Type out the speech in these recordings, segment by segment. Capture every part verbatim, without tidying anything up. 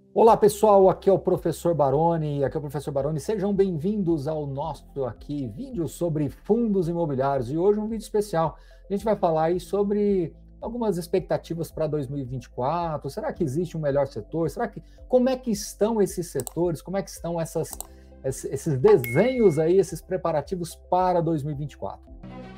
Olá pessoal, aqui é o professor Baroni, aqui é o professor Baroni, sejam bem-vindos ao nosso aqui vídeo sobre fundos imobiliários e hoje um vídeo especial. A gente vai falar aí sobre algumas expectativas para dois mil e vinte e quatro, será que existe um melhor setor? Será que, como é que estão esses setores, como é que estão essas, esses desenhos aí, esses preparativos para dois mil e vinte e quatro?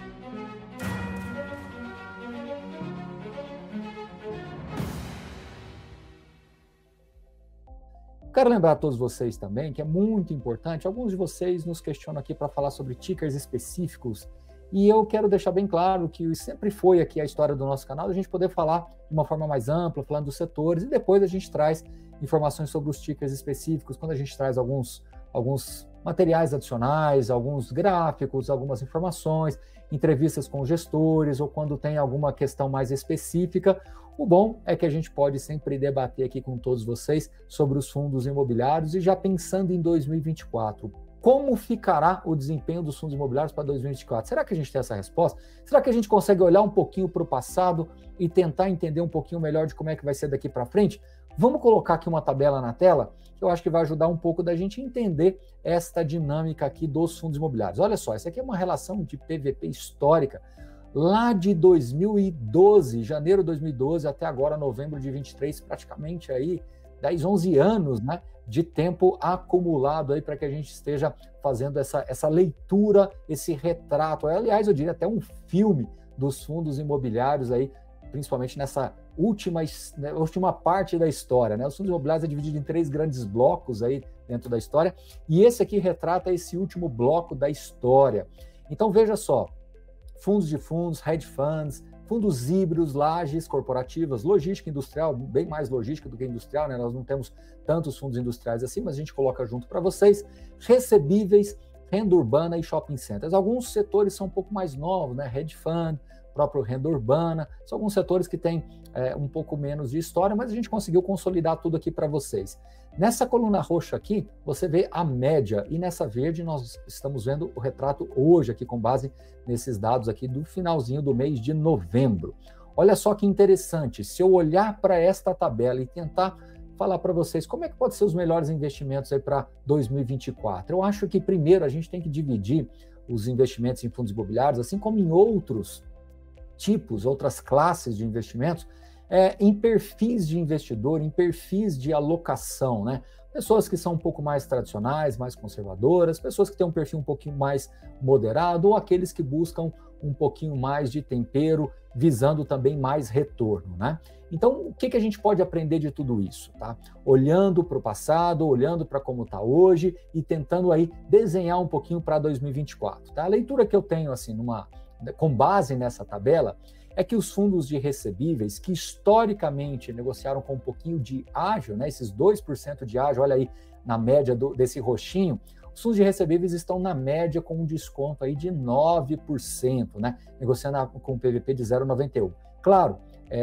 Quero lembrar a todos vocês também que é muito importante, alguns de vocês nos questionam aqui para falar sobre tickers específicos, e eu quero deixar bem claro que sempre foi aqui a história do nosso canal, a gente poder falar de uma forma mais ampla, falando dos setores, e depois a gente traz informações sobre os tickers específicos, quando a gente traz alguns, alguns materiais adicionais, alguns gráficos, algumas informações, entrevistas com gestores, ou quando tem alguma questão mais específica. O bom é que a gente pode sempre debater aqui com todos vocês sobre os fundos imobiliários e já pensando em dois mil e vinte e quatro. Como ficará o desempenho dos fundos imobiliários para dois mil e vinte e quatro? Será que a gente tem essa resposta? Será que a gente consegue olhar um pouquinho para o passado e tentar entender um pouquinho melhor de como é que vai ser daqui para frente? Vamos colocar aqui uma tabela na tela, que eu acho que vai ajudar um pouco da gente entender esta dinâmica aqui dos fundos imobiliários. Olha só, essa aqui é uma relação de P V P histórica, lá de dois mil e doze, janeiro de dois mil e doze até agora, novembro de vinte e três, praticamente aí dez, onze anos, né, de tempo acumulado aí para que a gente esteja fazendo essa, essa leitura, esse retrato. Aliás, eu diria até um filme dos fundos imobiliários aí, principalmente nessa última, né, última parte da história, né? Os fundos imobiliários é dividido em três grandes blocos aí dentro da história, e esse aqui retrata esse último bloco da história. Então veja só, fundos de fundos, hedge funds, fundos híbridos, lajes corporativas, logística industrial, bem mais logística do que industrial, né? Nós não temos tantos fundos industriais assim, mas a gente coloca junto para vocês, recebíveis, renda urbana e shopping centers. Alguns setores são um pouco mais novos, né? Hedge fund, próprio renda urbana, são alguns setores que têm é, um pouco menos de história, mas a gente conseguiu consolidar tudo aqui para vocês. Nessa coluna roxa aqui, você vê a média, e nessa verde nós estamos vendo o retrato hoje aqui com base nesses dados aqui do finalzinho do mês de novembro. Olha só que interessante, se eu olhar para esta tabela e tentar falar para vocês como é que pode ser os melhores investimentos aí para dois mil e vinte e quatro, eu acho que primeiro a gente tem que dividir os investimentos em fundos imobiliários, assim como em outros tipos, outras classes de investimentos, é, em perfis de investidor, em perfis de alocação, né? Pessoas que são um pouco mais tradicionais, mais conservadoras, pessoas que têm um perfil um pouquinho mais moderado, ou aqueles que buscam um pouquinho mais de tempero, visando também mais retorno, né? Então, o que, que a gente pode aprender de tudo isso, tá? Olhando para o passado, olhando para como está hoje e tentando aí desenhar um pouquinho para dois mil e vinte e quatro, tá? A leitura que eu tenho, assim, numa com base nessa tabela, é que os fundos de recebíveis, que historicamente negociaram com um pouquinho de ágio, né, esses dois por cento de ágio, olha aí na média do, desse roxinho, os fundos de recebíveis estão na média com um desconto aí de nove por cento, né, negociando com um P V P de zero vírgula noventa e um. Claro,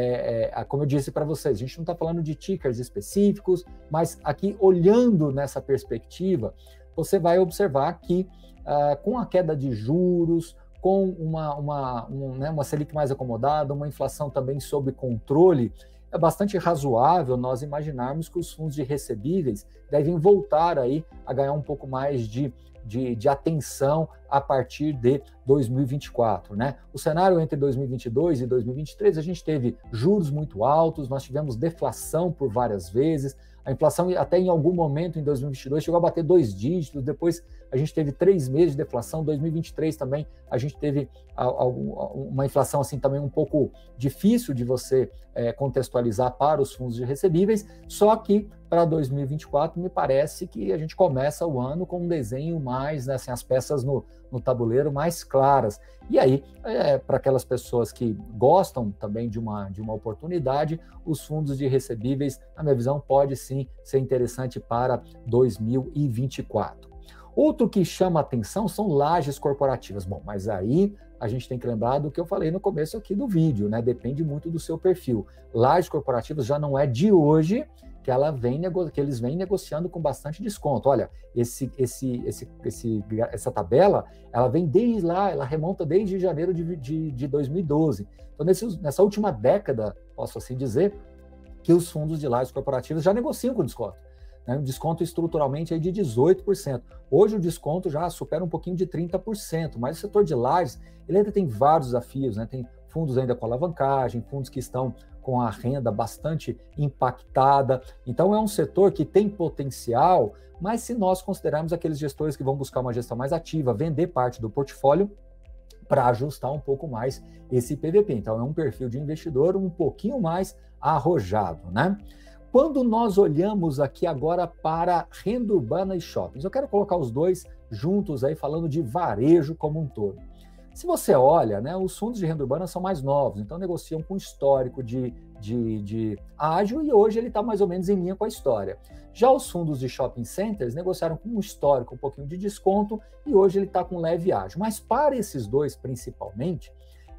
é, é, como eu disse para vocês, a gente não está falando de tickers específicos, mas aqui, olhando nessa perspectiva, você vai observar que uh, com a queda de juros, com uma, uma, um, né, uma Selic mais acomodada, uma inflação também sob controle, é bastante razoável nós imaginarmos que os fundos de recebíveis devem voltar aí a ganhar um pouco mais de, de, de atenção a partir de dois mil e vinte e quatro, né? O cenário entre dois mil e vinte e dois e dois mil e vinte e três, a gente teve juros muito altos, nós tivemos deflação por várias vezes, a inflação até em algum momento em dois mil e vinte e dois chegou a bater dois dígitos, depois a gente teve três meses de deflação, dois mil e vinte e três também a gente teve uma inflação assim também um pouco difícil de você é, contextualizar para os fundos de recebíveis, só que para dois mil e vinte e quatro me parece que a gente começa o ano com um desenho mais, né, assim, as peças no, no tabuleiro mais claras. E aí, é, para aquelas pessoas que gostam também de uma, de uma oportunidade, os fundos de recebíveis, na minha visão, pode sim ser interessante para dois mil e vinte e quatro. Outro que chama atenção são lajes corporativas. Bom, mas aí a gente tem que lembrar do que eu falei no começo aqui do vídeo, né? Depende muito do seu perfil. Lajes corporativas já não é de hoje que, ela vem que eles vêm negociando com bastante desconto. Olha, esse, esse, esse, esse, essa tabela, ela vem desde lá, ela remonta desde janeiro de, de, de dois mil e doze. Então, nesse, nessa última década, posso assim dizer, que os fundos de lajes corporativos já negociam com desconto. Né? Um desconto estruturalmente aí de dezoito por cento. Hoje o desconto já supera um pouquinho de trinta por cento, mas o setor de lajes, ele ainda tem vários desafios, né? Tem fundos ainda com alavancagem, fundos que estão com a renda bastante impactada. Então é um setor que tem potencial, mas se nós considerarmos aqueles gestores que vão buscar uma gestão mais ativa, vender parte do portfólio, para ajustar um pouco mais esse P V P. Então, é um perfil de investidor um pouquinho mais arrojado, né? Quando nós olhamos aqui agora para renda urbana e shoppings, eu quero colocar os dois juntos aí, falando de varejo como um todo. Se você olha, né, os fundos de renda urbana são mais novos, então negociam com histórico de, de, de ágio e hoje ele está mais ou menos em linha com a história. Já os fundos de shopping centers negociaram com um histórico, um pouquinho de desconto, e hoje ele está com leve ágio. Mas para esses dois, principalmente,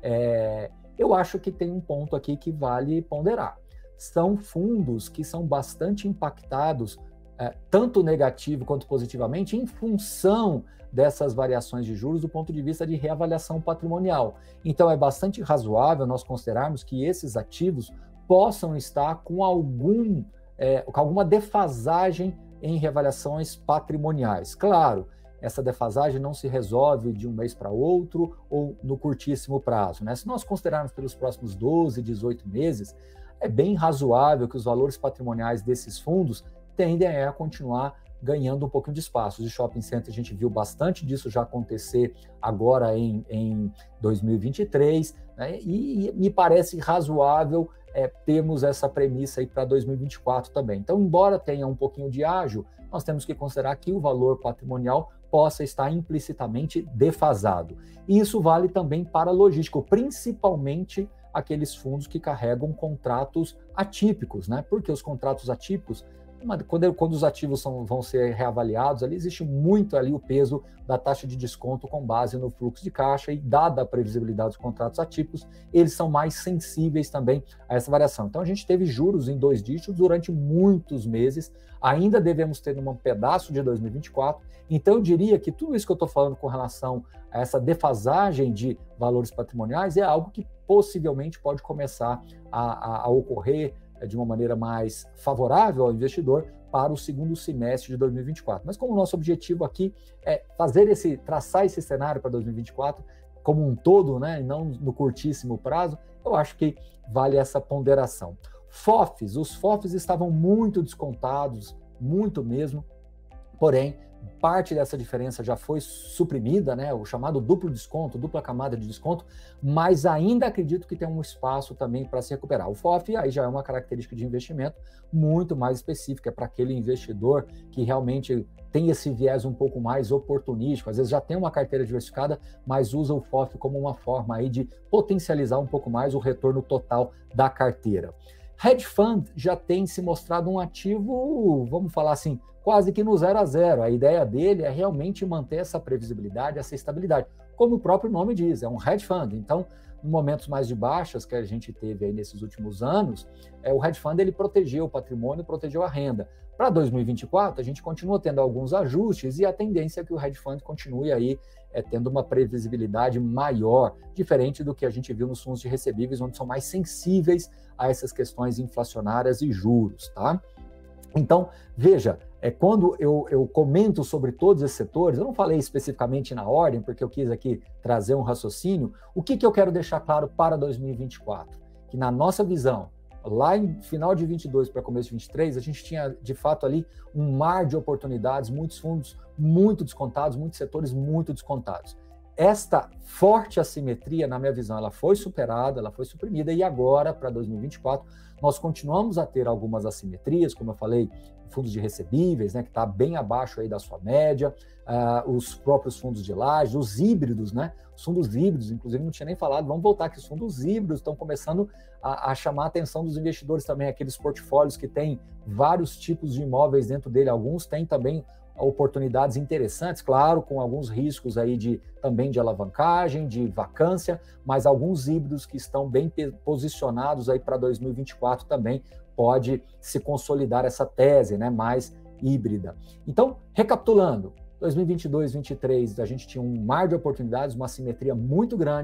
é, eu acho que tem um ponto aqui que vale ponderar. São fundos que são bastante impactados, é, tanto negativo quanto positivamente, em função dessas variações de juros do ponto de vista de reavaliação patrimonial. Então, é bastante razoável nós considerarmos que esses ativos possam estar com algum... É, com alguma defasagem em reavaliações patrimoniais. Claro, essa defasagem não se resolve de um mês para outro ou no curtíssimo prazo, né? Se nós considerarmos pelos próximos doze, dezoito meses, é bem razoável que os valores patrimoniais desses fundos tendem a continuar ganhando um pouquinho de espaço. De shopping center, a gente viu bastante disso já acontecer agora em, em dois mil e vinte e três, né? E, e me parece razoável É, temos essa premissa aí para dois mil e vinte e quatro também. Então, embora tenha um pouquinho de ágio, nós temos que considerar que o valor patrimonial possa estar implicitamente defasado. E isso vale também para logístico, principalmente aqueles fundos que carregam contratos atípicos, né? Porque os contratos atípicos, quando, quando os ativos são, vão ser reavaliados, ali existe muito ali o peso da taxa de desconto com base no fluxo de caixa, e dada a previsibilidade dos contratos atípicos, eles são mais sensíveis também a essa variação. Então a gente teve juros em dois dígitos durante muitos meses, ainda devemos ter um pedaço de dois mil e vinte e quatro, então eu diria que tudo isso que eu estou falando com relação a essa defasagem de valores patrimoniais é algo que possivelmente pode começar a, a, a ocorrer de uma maneira mais favorável ao investidor para o segundo semestre de dois mil e vinte e quatro. Mas como o nosso objetivo aqui é fazer esse, traçar esse cenário para dois mil e vinte e quatro como um todo, né, e não no curtíssimo prazo, eu acho que vale essa ponderação. F O Fs, os F O Fs estavam muito descontados, muito mesmo, porém, parte dessa diferença já foi suprimida, né, o chamado duplo desconto, dupla camada de desconto, mas ainda acredito que tem um espaço também para se recuperar. O F O F aí já é uma característica de investimento muito mais específica para aquele investidor que realmente tem esse viés um pouco mais oportunístico, às vezes já tem uma carteira diversificada, mas usa o F O F como uma forma aí de potencializar um pouco mais o retorno total da carteira. Hedge Fund já tem se mostrado um ativo, vamos falar assim, quase que no zero a zero. A ideia dele é realmente manter essa previsibilidade, essa estabilidade. Como o próprio nome diz, é um hedge fund. Então, em momentos mais de baixas que a gente teve aí nesses últimos anos, é, o hedge fund ele protegeu o patrimônio, protegeu a renda. Para dois mil e vinte e quatro, a gente continua tendo alguns ajustes e a tendência é que o hedge fund continue aí é, tendo uma previsibilidade maior, diferente do que a gente viu nos fundos de recebíveis, onde são mais sensíveis a essas questões inflacionárias e juros, tá? Então, veja, é, quando eu, eu comento sobre todos esses setores, eu não falei especificamente na ordem, porque eu quis aqui trazer um raciocínio, o que, que eu quero deixar claro para dois mil e vinte e quatro? Que na nossa visão, lá em final de vinte e dois para começo de vinte e três, a gente tinha, de fato, ali um mar de oportunidades, muitos fundos muito descontados, muitos setores muito descontados. Esta forte assimetria, na minha visão, ela foi superada, ela foi suprimida, e agora, para dois mil e vinte e quatro, nós continuamos a ter algumas assimetrias, como eu falei, fundos de recebíveis, né, que está bem abaixo aí da sua média, uh, os próprios fundos de lajes, os híbridos, né, os fundos híbridos, inclusive não tinha nem falado, vamos voltar que os fundos híbridos estão começando a, a chamar a atenção dos investidores também, aqueles portfólios que têm vários tipos de imóveis dentro dele, alguns têm também oportunidades interessantes, claro, com alguns riscos aí de, também de alavancagem, de vacância, mas alguns híbridos que estão bem posicionados aí para dois mil e vinte e quatro também pode se consolidar essa tese, né, mais híbrida. Então, recapitulando, dois mil e vinte e dois, vinte e três, a gente tinha um mar de oportunidades, uma assimetria muito grande,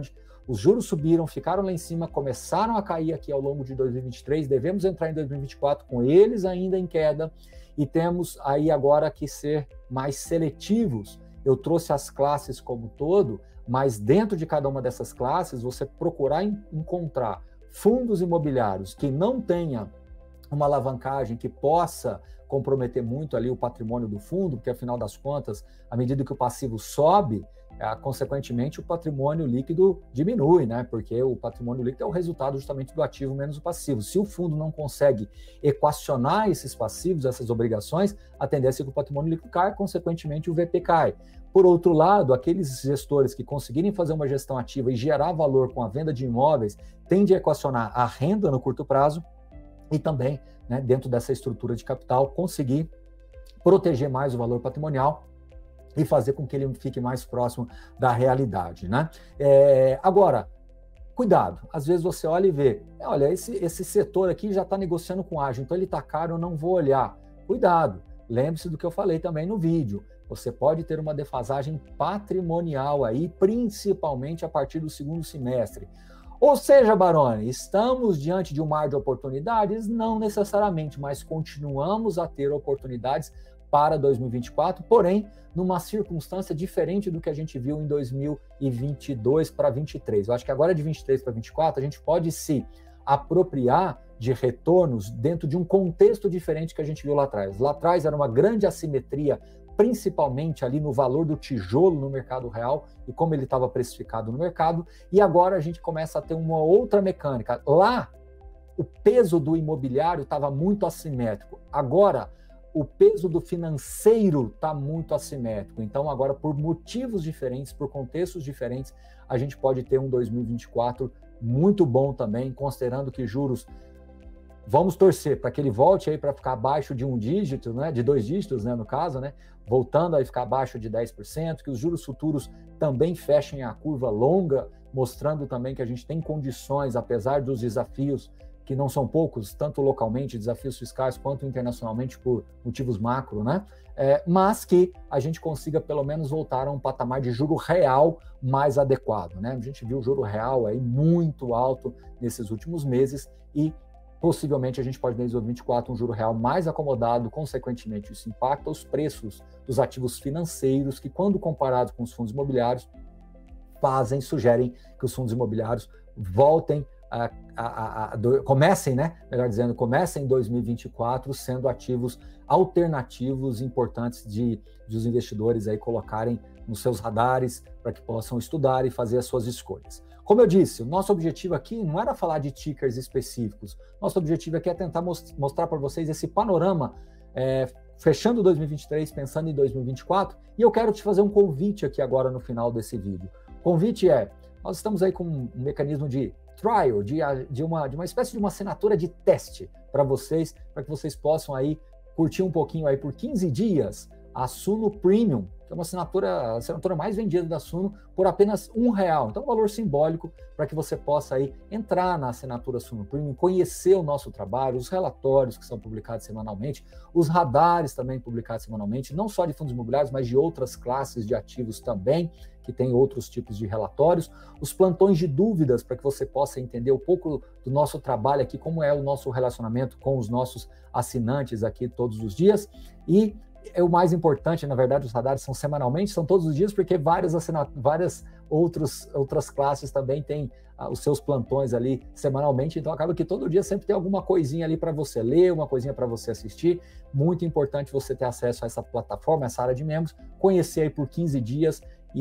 os juros subiram, ficaram lá em cima, começaram a cair aqui ao longo de dois mil e vinte e três, devemos entrar em dois mil e vinte e quatro com eles ainda em queda, e temos aí agora que ser mais seletivos. Eu trouxe as classes como um todo, mas dentro de cada uma dessas classes, você procurar encontrar fundos imobiliários que não tenha uma alavancagem que possa comprometer muito ali o patrimônio do fundo, porque afinal das contas, à medida que o passivo sobe, é, consequentemente o patrimônio líquido diminui, né? Porque o patrimônio líquido é o resultado justamente do ativo menos o passivo. Se o fundo não consegue equacionar esses passivos, essas obrigações, a tendência é que o patrimônio líquido cai, consequentemente o V P cai. Por outro lado, aqueles gestores que conseguirem fazer uma gestão ativa e gerar valor com a venda de imóveis, tende a equacionar a renda no curto prazo e também, né, dentro dessa estrutura de capital, conseguir proteger mais o valor patrimonial e fazer com que ele fique mais próximo da realidade, né? É, agora, cuidado, às vezes você olha e vê, olha, esse, esse setor aqui já está negociando com ágio, então ele está caro, eu não vou olhar. Cuidado, lembre-se do que eu falei também no vídeo, você pode ter uma defasagem patrimonial aí, principalmente a partir do segundo semestre. Ou seja, Baroni, estamos diante de um mar de oportunidades? Não necessariamente, mas continuamos a ter oportunidades para dois mil e vinte e quatro, porém, numa circunstância diferente do que a gente viu em dois mil e vinte e dois para vinte e três. Eu acho que agora de vinte e três para vinte e quatro, a gente pode se apropriar de retornos dentro de um contexto diferente que a gente viu lá atrás. Lá atrás era uma grande assimetria, principalmente ali no valor do tijolo no mercado real e como ele estava precificado no mercado, e agora a gente começa a ter uma outra mecânica. Lá, o peso do imobiliário estava muito assimétrico. Agora, o peso do financeiro está muito assimétrico. Então, agora, por motivos diferentes, por contextos diferentes, a gente pode ter um dois mil e vinte e quatro muito bom também, considerando que juros, vamos torcer para que ele volte aí para ficar abaixo de um dígito, né, de dois dígitos, né, no caso, né, voltando a ficar abaixo de dez por cento, que os juros futuros também fechem a curva longa, mostrando também que a gente tem condições, apesar dos desafios que não são poucos, tanto localmente, desafios fiscais, quanto internacionalmente por motivos macro, né? É, mas que a gente consiga pelo menos voltar a um patamar de juro real mais adequado, né? A gente viu o juro real aí muito alto nesses últimos meses e possivelmente a gente pode ver em dois mil e vinte e quatro um juro real mais acomodado, consequentemente isso impacta os preços dos ativos financeiros que, quando comparados com os fundos imobiliários, fazem, sugerem que os fundos imobiliários voltem A, a, a, a, do, comecem, né? Melhor dizendo, comecem em dois mil e vinte e quatro sendo ativos alternativos importantes de, de os investidores aí colocarem nos seus radares para que possam estudar e fazer as suas escolhas. Como eu disse, o nosso objetivo aqui não era falar de tickers específicos, nosso objetivo aqui é tentar most, mostrar para vocês esse panorama é, fechando dois mil e vinte e três, pensando em dois mil e vinte e quatro, e eu quero te fazer um convite aqui agora no final desse vídeo. O convite é, nós estamos aí com um, um mecanismo de trial, de, de, uma, de uma espécie de uma assinatura de teste para vocês, para que vocês possam aí curtir um pouquinho aí por quinze dias a Suno Premium, que é uma assinatura, a assinatura mais vendida da Suno, por apenas um real. Então, um valor simbólico para que você possa aí entrar na assinatura Suno Premium, conhecer o nosso trabalho, os relatórios que são publicados semanalmente, os radares também publicados semanalmente, não só de fundos imobiliários, mas de outras classes de ativos também, que tem outros tipos de relatórios, os plantões de dúvidas para que você possa entender um pouco do nosso trabalho aqui, como é o nosso relacionamento com os nossos assinantes aqui todos os dias, e é o mais importante, na verdade, os radares são semanalmente, são todos os dias, porque várias, assinat... várias outros, outras classes também têm ah, os seus plantões ali semanalmente, então acaba que todo dia sempre tem alguma coisinha ali para você ler, uma coisinha para você assistir. Muito importante você ter acesso a essa plataforma, essa área de membros, conhecer aí por quinze dias,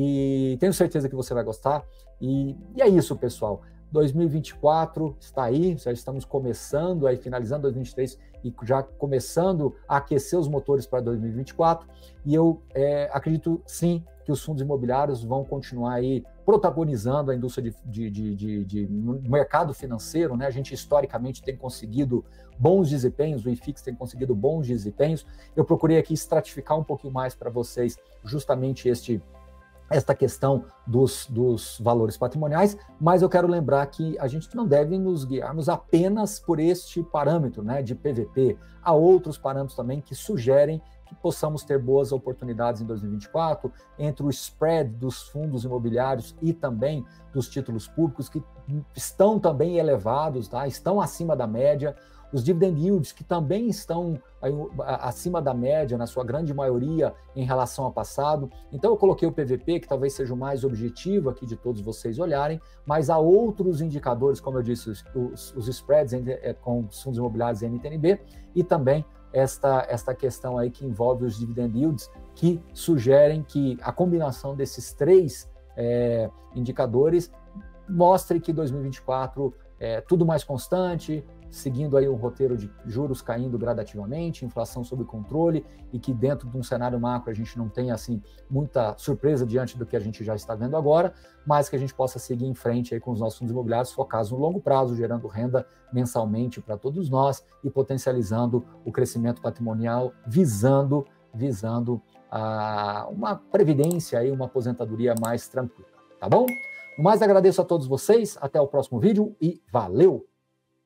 e tenho certeza que você vai gostar. E, e é isso, pessoal. dois mil e vinte e quatro está aí, já estamos começando, aí finalizando dois mil e vinte e três e já começando a aquecer os motores para dois mil e vinte e quatro, e eu é, acredito sim que os fundos imobiliários vão continuar aí protagonizando a indústria de, de, de, de, de mercado financeiro, né? A gente historicamente tem conseguido bons desempenhos, o I F I X tem conseguido bons desempenhos. Eu procurei aqui estratificar um pouquinho mais para vocês justamente este esta questão dos, dos valores patrimoniais, mas eu quero lembrar que a gente não deve nos guiarmos apenas por este parâmetro, né, de P V P. Há outros parâmetros também que sugerem que possamos ter boas oportunidades em dois mil e vinte e quatro, entre o spread dos fundos imobiliários e também dos títulos públicos, que estão também elevados, tá? Estão acima da média, os dividend yields, que também estão aí, acima da média, na sua grande maioria, em relação ao passado. Então, eu coloquei o P V P, que talvez seja o mais objetivo aqui de todos vocês olharem, mas há outros indicadores, como eu disse, os, os spreads com os fundos imobiliários e N T N B, e também esta, esta questão aí que envolve os dividend yields, que sugerem que a combinação desses três é, indicadores mostre que dois mil e vinte e quatro é tudo mais constante, seguindo aí o roteiro de juros caindo gradativamente, inflação sob controle, e que dentro de um cenário macro a gente não tenha assim muita surpresa diante do que a gente já está vendo agora, mas que a gente possa seguir em frente aí com os nossos fundos imobiliários focados no longo prazo, gerando renda mensalmente para todos nós e potencializando o crescimento patrimonial, visando, visando a, uma previdência e uma aposentadoria mais tranquila, tá bom? No mais, agradeço a todos vocês, até o próximo vídeo e valeu!